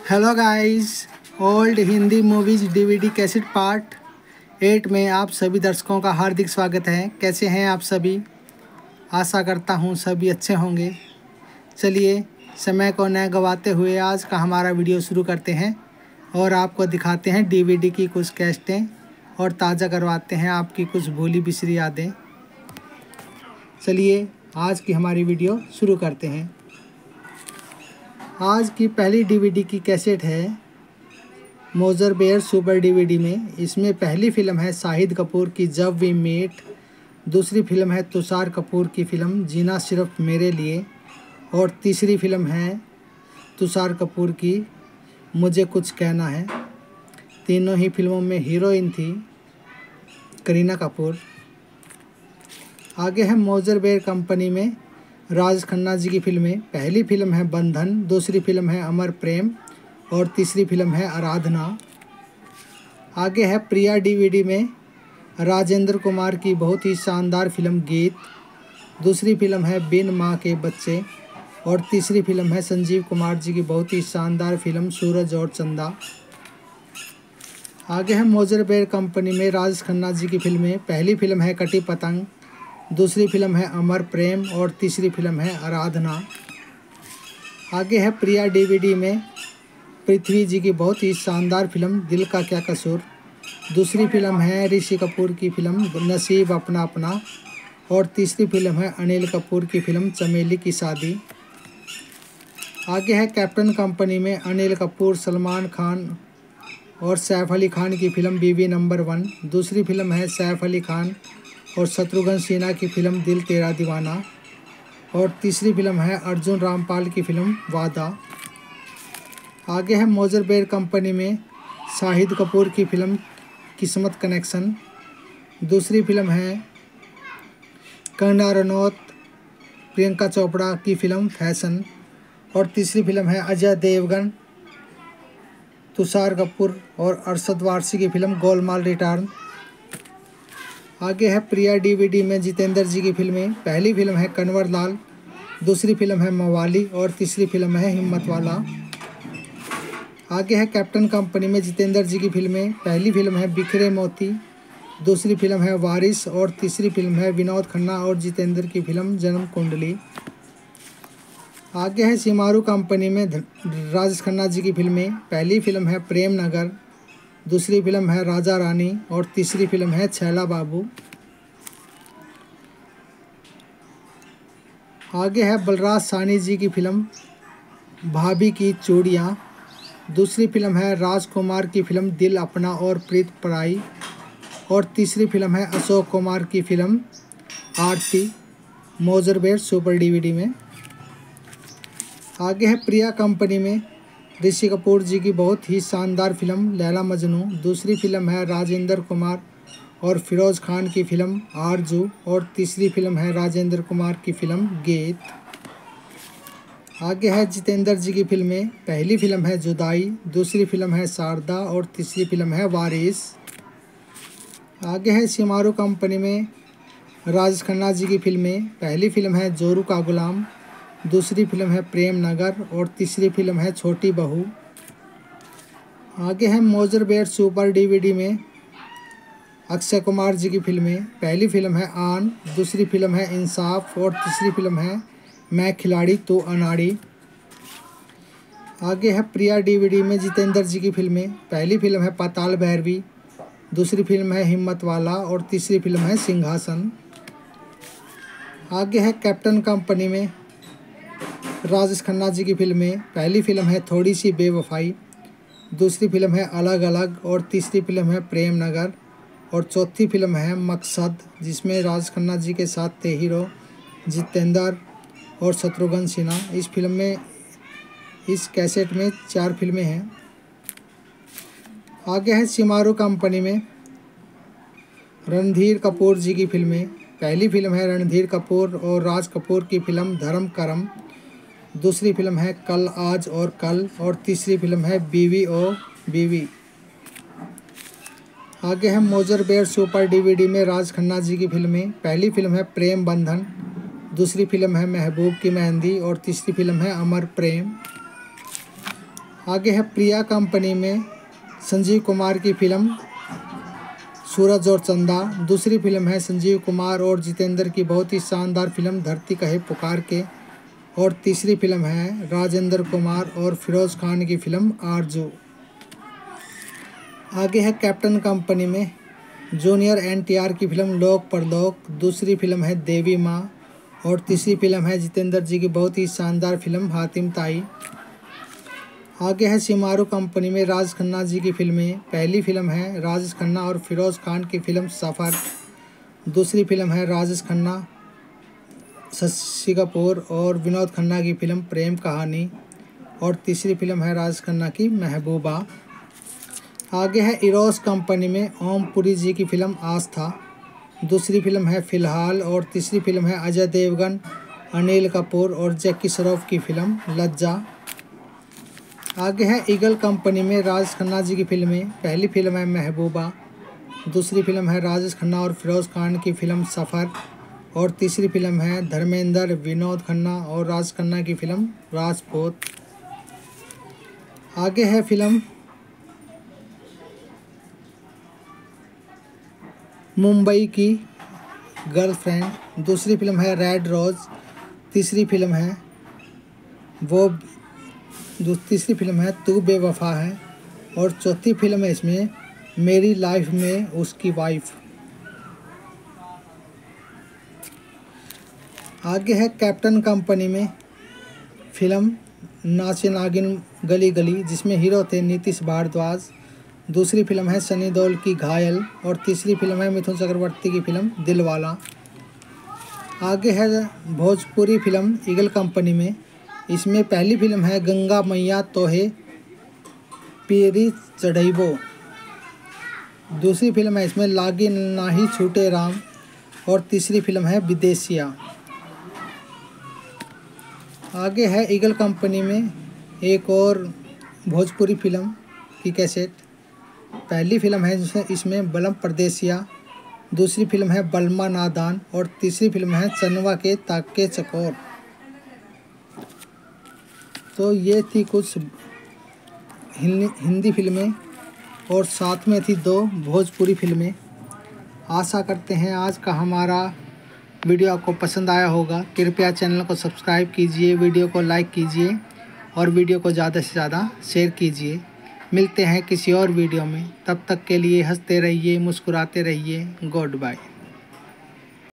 Hello guys, old Hindi movies DVD cassette part 8 में आप सभी दर्शकों का हार्दिक स्वागत है। कैसे हैं आप सभी? आशा करता हूं सभी अच्छे होंगे। चलिए समय को न गवाते हुए आज का हमारा वीडियो शुरू करते हैं और आपको दिखाते हैं डीवीडी की कुछ कैसेटें और ताज़ा करवाते हैं आपकी कुछ भूली बिसरी यादें। चलिए आज की हमारी वीडियो शुरू करते हैं। आज की पहली डीवीडी की कैसेट है मोज़र बेयर सुपर डीवीडी में। इसमें पहली फ़िल्म है शाहिद कपूर की जब वी मेट, दूसरी फ़िल्म है तुषार कपूर की फ़िल्म जीना सिर्फ मेरे लिए और तीसरी फ़िल्म है तुषार कपूर की मुझे कुछ कहना है। तीनों ही फिल्मों में हीरोइन थी करीना कपूर। आगे है मोज़र बेयर कंपनी में राज खन्ना जी की फिल्में। पहली फ़िल्म है बंधन, दूसरी फ़िल्म है अमर प्रेम और तीसरी फ़िल्म है आराधना। आगे है प्रिया डीवीडी में राजेंद्र कुमार की बहुत ही शानदार फिल्म गीत, दूसरी फ़िल्म है बिन माँ के बच्चे और तीसरी फ़िल्म है संजीव कुमार जी की बहुत ही शानदार फिल्म सूरज और चंदा। आगे है मोज़र बेयर कंपनी में राज खन्ना जी की फिल्में। पहली फ़िल्म है कटी पतंग, दूसरी फ़िल्म है अमर प्रेम और तीसरी फ़िल्म है आराधना। आगे है प्रिया डीवीडी में पृथ्वी जी की बहुत ही शानदार फिल्म दिल का क्या कसूर, दूसरी फ़िल्म है ऋषि कपूर की फिल्म नसीब अपना अपना और तीसरी फ़िल्म है अनिल कपूर की फिल्म चमेली की शादी। आगे है कैप्टन कंपनी में अनिल कपूर, सलमान खान और सैफ अली खान की फिल्म बीवी नंबर 1, दूसरी फ़िल्म है सैफ अली खान और शत्रुघ्न सिन्हा की फिल्म दिल तेरा दीवाना और तीसरी फ़िल्म है अर्जुन रामपाल की फिल्म वादा। आगे है मोज़र बेयर कंपनी में शाहिद कपूर की फिल्म किस्मत कनेक्शन, दूसरी फ़िल्म है कंगना रनौत प्रियंका चोपड़ा की फिल्म फैशन और तीसरी फ़िल्म है अजय देवगन, तुषार कपूर और अरशद वारसी की फिल्म गोलमाल रिटर्न। आगे है प्रिया डीवीडी में जितेंद्र जी की फिल्में। पहली फ़िल्म है कन्वर लाल, दूसरी फ़िल्म है मवाली और तीसरी फ़िल्म है हिम्मत वाला। आगे है कैप्टन कंपनी में जितेंद्र जी की फिल्में। पहली फ़िल्म है बिखरे मोती, दूसरी फ़िल्म है वारिस और तीसरी फ़िल्म है विनोद खन्ना और जितेंद्र की फिल्म जन्म कुंडली। आगे है सीमारू कंपनी में राज खन्ना जी की फिल्में। पहली फ़िल्म है प्रेम नगर, दूसरी फ़िल्म है राजा रानी और तीसरी फ़िल्म है छैला बाबू। आगे है बलराज साहनी जी की फिल्म भाभी की चूड़ियाँ, दूसरी फ़िल्म है राजकुमार की फिल्म दिल अपना और प्रीत पराई और तीसरी फ़िल्म है अशोक कुमार की फिल्म आरती मोज़र बेयर सुपर डीवीडी में। आगे है प्रिया कंपनी में ऋषि कपूर जी की बहुत ही शानदार फिल्म लैला मजनू, दूसरी फ़िल्म है राजेंद्र कुमार और फिरोज़ खान की फिल्म आरजू और तीसरी फ़िल्म है राजेंद्र कुमार की फिल्म गीत। आगे है जितेंद्र जी की फिल्में। पहली फ़िल्म है जुदाई, दूसरी फ़िल्म है शारदा और तीसरी फ़िल्म है वारिस। आगे है सीमारू कंपनी में राज खन्ना जी की फिल्में। पहली फ़िल्म है जोरू का गुलाम, दूसरी फ़िल्म है प्रेम नगर और तीसरी फ़िल्म है छोटी बहू। आगे है मोज़र बेयर सुपर डीवीडी में अक्षय कुमार जी की फिल्में। पहली फ़िल्म है आन, दूसरी फ़िल्म है इंसाफ और तीसरी फ़िल्म है मैं खिलाड़ी तू अनाड़ी। आगे है प्रिया डीवीडी में जितेंद्र जी की फिल्में। पहली फ़िल्म है पाताल भैरवी, दूसरी फ़िल्म है हिम्मत वाला और तीसरी फ़िल्म है सिंहासन। आगे है कैप्टन कंपनी में राजेश खन्ना जी की फिल्में। पहली फ़िल्म है थोड़ी सी बेवफाई, दूसरी फ़िल्म है अलग अलग और तीसरी फ़िल्म है प्रेम नगर और चौथी फ़िल्म है मकसद, जिसमें राज खन्ना जी के साथ थे हीरो जितेंद्र और शत्रुघ्न सिन्हा। इस फिल्म में इस कैसेट में 4 फिल्में हैं। आगे है सीमारू कंपनी में रणधीर कपूर जी की फिल्में। पहली फ़िल्म है रणधीर कपूर और राज कपूर की फिल्म धर्म करम, दूसरी फ़िल्म है कल आज और कल और तीसरी फ़िल्म है बीवी ओ बीवी। आगे है मोज़र बेयर सुपर डीवीडी में राज खन्ना जी की फिल्में। पहली फ़िल्म है प्रेम बंधन, दूसरी फ़िल्म है महबूब की मेहंदी और तीसरी फ़िल्म है अमर प्रेम। आगे है प्रिया कंपनी में संजीव कुमार की फिल्म सूरज और चंदा। दूसरी फिल्म है संजीव कुमार और जितेंद्र की बहुत ही शानदार फिल्म धरती कहे पुकार के। और तीसरी फिल्म है राजेंद्र कुमार और फिरोज खान की फिल्म आरजू। आगे है कैप्टन कंपनी में जूनियर NTR की फिल्म लोक परलोक। दूसरी फिल्म है देवी माँ और तीसरी फिल्म है जितेंद्र जी की बहुत ही शानदार फिल्म हातिम ताई। आगे है शिमारू कंपनी में राज खन्ना जी की फिल्में। पहली फिल्म है राजेश खन्ना और फिरोज खान की फिल्म सफ़र। दूसरी फिल्म है राजेश खन्ना, शशि कपूर और विनोद खन्ना की फिल्म प्रेम कहानी। और तीसरी फिल्म है राजेश खन्ना की महबूबा। आगे है इरोस कंपनी में ओम पुरी जी की फिल्म आस्था। दूसरी फिल्म है फिलहाल और तीसरी फिल्म है अजय देवगन, अनिल कपूर और जैकी श्रॉफ की फिल्म लज्जा। आगे है ईगल कंपनी में राज खन्ना जी की फिल्में। पहली फिल्म है महबूबा। दूसरी फिल्म है राजेश खन्ना और फिरोज खान की फिल्म सफ़र। और तीसरी फिल्म है धर्मेंद्र, विनोद खन्ना और राज खन्ना की फिल्म राजपूत। आगे है फिल्म मुंबई की गर्लफ्रेंड। दूसरी फिल्म है रेड रोज। तीसरी फिल्म है तू बेवफा है। और चौथी फिल्म है इसमें मेरी लाइफ में उसकी वाइफ। आगे है कैप्टन कंपनी में फिल्म नाचे नागिन गली गली जिसमें हीरो थे नीतीश भारद्वाज। दूसरी फिल्म है सनी देओल की घायल और तीसरी फिल्म है मिथुन चक्रवर्ती की फिल्म दिलवाला। आगे है भोजपुरी फिल्म ईगल कंपनी में। इसमें पहली फिल्म है गंगा मैया तोहे पीरी चढ़ैबो। दूसरी फिल्म है इसमें लागी नाही छूटे राम और तीसरी फिल्म है विदेशिया। आगे है ईगल कंपनी में एक और भोजपुरी फिल्म की कैसेट। पहली फिल्म है इसमें बलम परदेसिया। दूसरी फिल्म है बलमा नादान और तीसरी फिल्म है चनवा के ताके चकोर। तो ये थी कुछ हिंदी फिल्में और साथ में थी 2 भोजपुरी फिल्में। आशा करते हैं आज का हमारा वीडियो आपको पसंद आया होगा। कृपया चैनल को सब्सक्राइब कीजिए, वीडियो को लाइक कीजिए और वीडियो को ज़्यादा से ज़्यादा शेयर कीजिए। मिलते हैं किसी और वीडियो में, तब तक के लिए हंसते रहिए, मुस्कुराते रहिए। Good bye.